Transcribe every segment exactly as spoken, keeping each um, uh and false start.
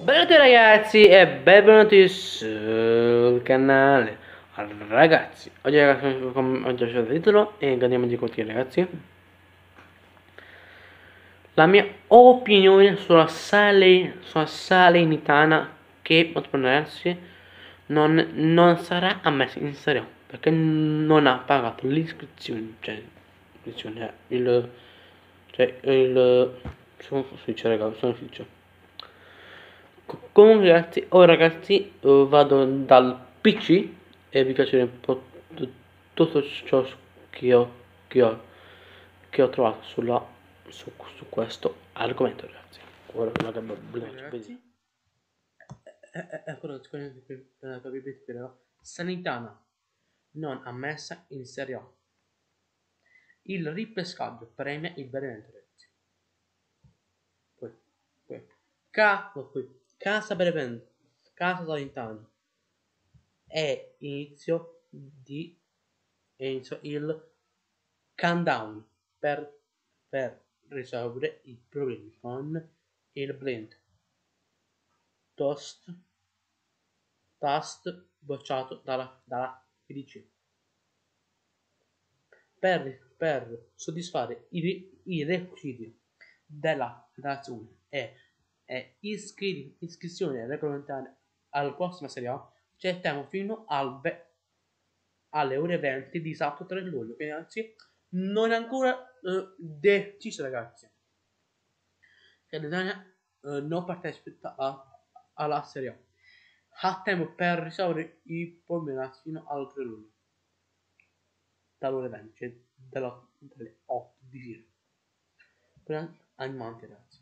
Benvenuti ragazzi e benvenuti sul canale. Ragazzi, oggi ragazzi, come ho già detto il titolo e andiamo di continuare ragazzi. La mia opinione sulla sale, sulla Salernitana che ragazzi non, non sarà ammessa in Serie A perché non ha pagato l'iscrizione, cioè l'iscrizione, il, cioè il, sono ufficio ragazzi, sono ufficio. Comunque ragazzi, ora ragazzi eh, vado dal P C e vi piacerà un po' t- tutto ciò che ho, che ho, che ho trovato sulla, su, su questo argomento ragazzi. Ora una gamba ragazzi, ecco ragazzi, Sanitana non ammessa in Serie A. Il ripescaggio premia il Benevento ragazzi. Poi, poi, Ca- poi Casa Benevento, Casa Salentano è inizio di è inizio il countdown per, per risolvere i problemi con il blind toast tast bocciato dalla, dalla P D C per, per soddisfare i, i requisiti della federazione e, e iscri, iscrizione regolamentare alla prossima Serie A c'è tempo fino al ve- alle ore venti di sabato tre luglio. Quindi ragazzi non è ancora eh, deciso ragazzi che l'Italia eh, non partecipa a- alla Serie A. Ha tempo per risolvere i problemi fino al tre luglio dall'ore venti, cioè della, delle otto di sera. Poi animanti ragazzi.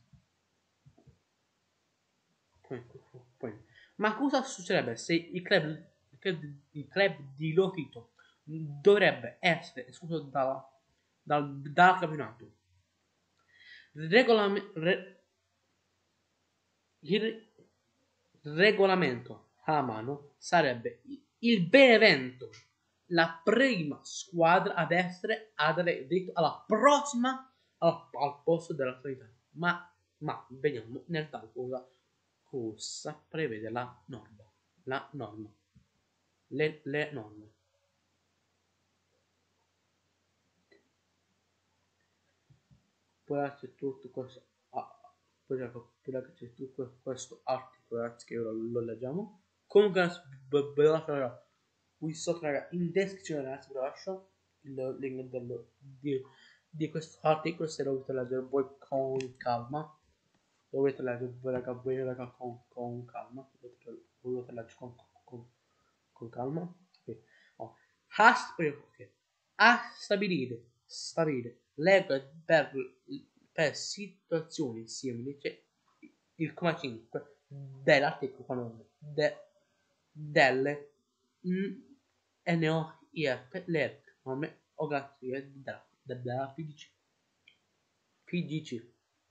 Poi, poi. Ma cosa succederebbe se il club, il club, il club di Lotito dovrebbe essere escluso dal, dal, dal campionato? Regolame, re, il regolamento a mano sarebbe il Benevento la prima squadra ad essere ad avere diritto alla prossima al, al posto della sanità. Ma, ma vediamo nel tal cosa, cosa prevede la norma. La norma. Le, le norme. Poi c'è tutto questo. Ah, poi c'è tutto questo articolo ragazzi, che ora lo leggiamo. Comunque ve lo lascio qui sotto raga, in descrizione ragazzi ve lo lascio il link del, di, di questo articolo se lo volete leggere voi con calma. Lo volete leggere voi raga, voi raga con, con calma. Lo volete leggere con, con, con calma. Okay. Oh. A, okay. A stabilire, stabilire regole per, per situazioni simili, cioè il comma cinque dell'articolo de, delle N O I F, le norme organizzative della, della P D C. P D C.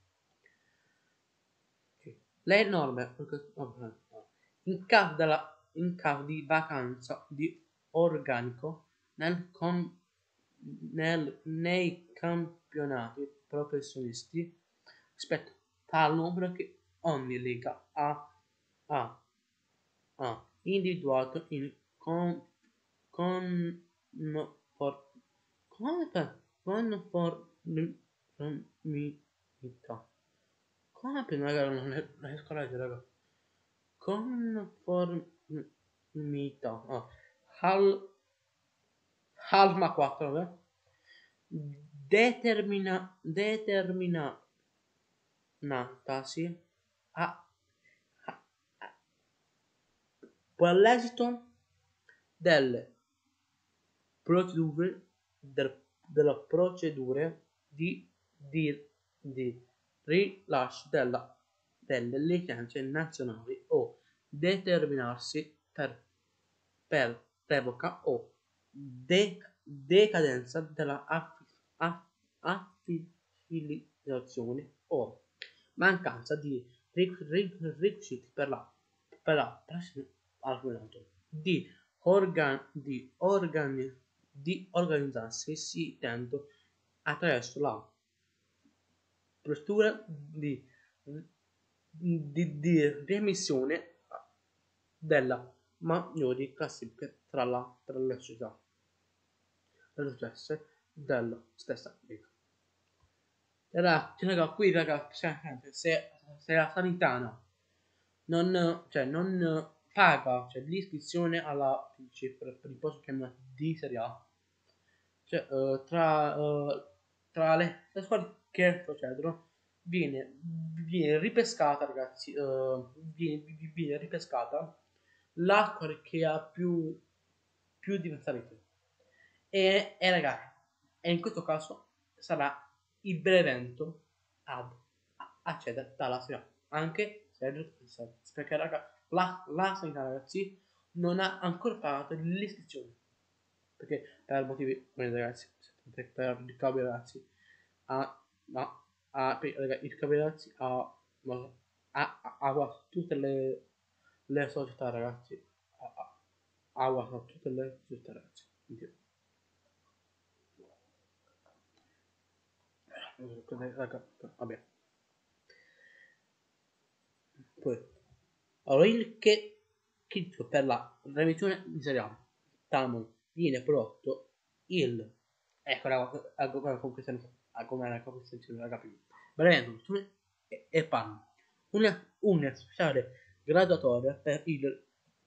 Le norme in caso, della, in caso di vacanza di organico nel con, nel, nei campionati professionisti rispetto al numero che ogni lega ha, ha, ha individuato in con, con, no, for, con, conformità. Come prima raga non riesco a leggere raga. Conformità. Oh. Hal, Halma quattro vabbè. Determina determinatasi a, a, a quell'esito delle procedure del, della procedure di, di, di rilascio della, delle licenze nazionali o determinarsi per, per revoca o de, decadenza della affiliazione o mancanza di requisiti per la, per la di, organ, di, organi, di organizzarsi si tende attraverso la procedura di di, di remissione della maggiori classifiche tra, la, tra le società le successe della stessa vita. Ragazzi, raga, qui ragazzi, se, se la sanità no, non, cioè, non paga cioè, l'iscrizione alla per, per il posto chiamato di Serie A, cioè, uh, tra, uh, tra le, le squadre che procedono viene, viene ripescata, ragazzi, uh, viene, viene ripescata la squadra che ha più, più diversamente. E, e ragazzi, e in questo caso sarà il Benevento ad accedere dalla Serie A, anche se perché raga, la, la sanità ragazzi non ha ancora pagato l'iscrizione perché per motivi ragazzi per, per il cambio ragazzi ha ma ha per, ragazzi, il cambio ragazzi ha ha, ha, ha guardato tutte le, le società ragazzi ha, ha guardato tutte le società ragazzi quindi, raga, vabbè. Poi, allora il che, che per la revisione di Serie A Talmon viene prodotto il ecco raga, ecco con questa come era con questa raga prima Benevento e, e Parma una, una speciale graduatoria per il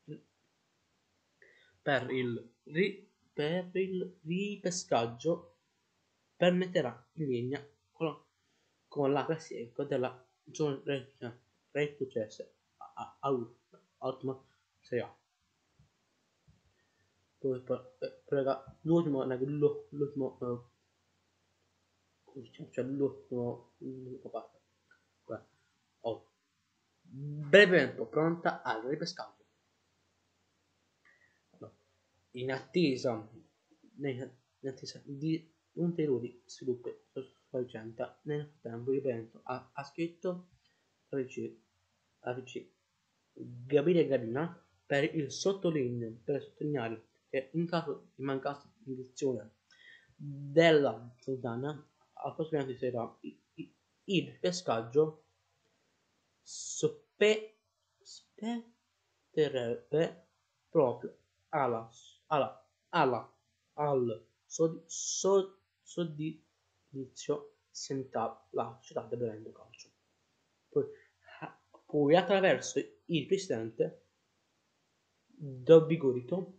per il, ri, per il ripescaggio permetterà in linea con, con la classifica della zona retrocesse all'ultima Serie A. Poi, poi, eh, raga, l'ultimo, l'ultimo, eh, cioè l'ultimo, l'ultimo parte. Oh. Brevemente pronta al ripescaggio. In attesa, in attesa di ulteriori sviluppi sorgenti, nel frattempo il Benevento ha, ha scritto a Ricci Gabriele Garina per il sottolineo per sottolineare che in caso di mancata indizione della Sultana al prossimo anno sarà il pescaggio spetterebbe proprio alla, alla, alla, al soddizio senta la città del Benevento Calcio. Poi, poi attraverso il presidente Dobby-Gurito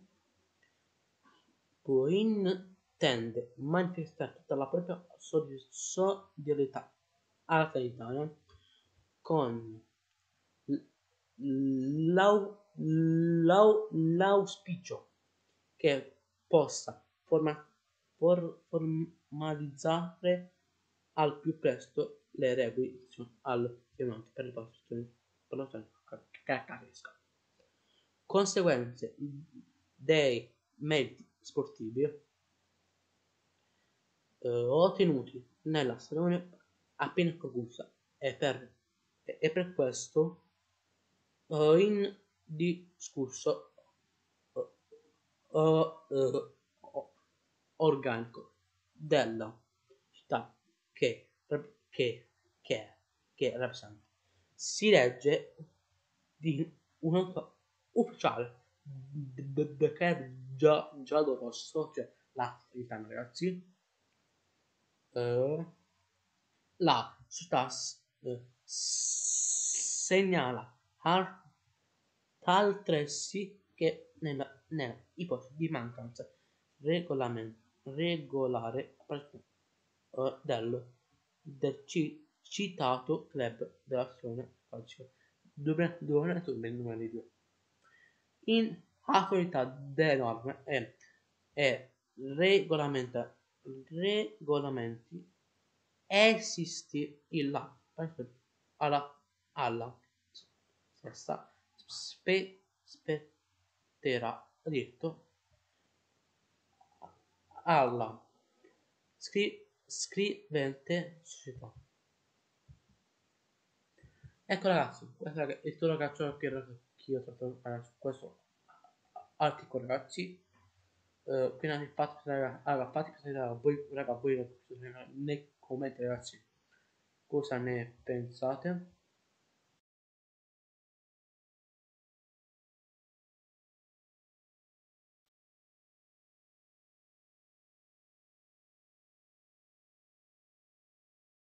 poi intende manifestare tutta la propria solidarietà alla Salernitana con l'auspicio che possa forma, for, formalizzare al più presto le regole al chiamante per la caratteristica. Conseguenze dei meriti sportivi eh, ottenuti nella stagione appena conclusa e per, e per questo uh, in discorso uh, uh, uh, organico della città che, che, che, che rappresenta. Si legge di un ufficiale decreto già, giallo rosso, cioè la verità ragazzi, uh, la città uh, segnala altresì che nella, nella ipotesi di mancanza regolare uh, del, del ci, citato club dell'azione calcio duemiladue in attualità delle norme e, e regolamenti esiste il la alla, alla stessa spe, spetterà diritto alla scri, scrivente società. Ecco ragazzi, questo è il tuo ragazzo che, che io ho trovato ragazzi, questo articolo ragazzi. Uh, quindi fate, raga, fate sapere voi, raga, voi nei commenti ragazzi cosa ne pensate.